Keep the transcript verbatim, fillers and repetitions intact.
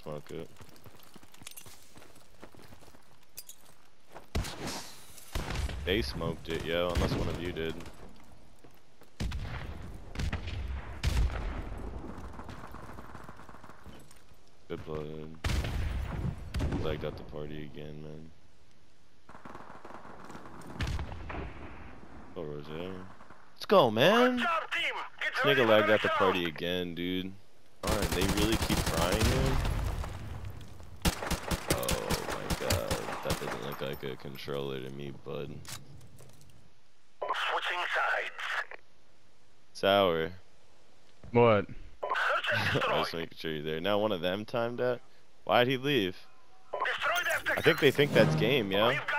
smoke it. They smoked it, yo, unless one of you did. Good blood. Lagged out the party again, man. Oh, Rose. Let's go, man. This nigga lagged out the party again, dude. Alright, they really keep trying him. Oh my god, that doesn't look like a controller to me, bud. Switching sides. Sour. What? I was making sure you're there. Now one of them timed that. Why'd he leave? I think they think that's game, yeah.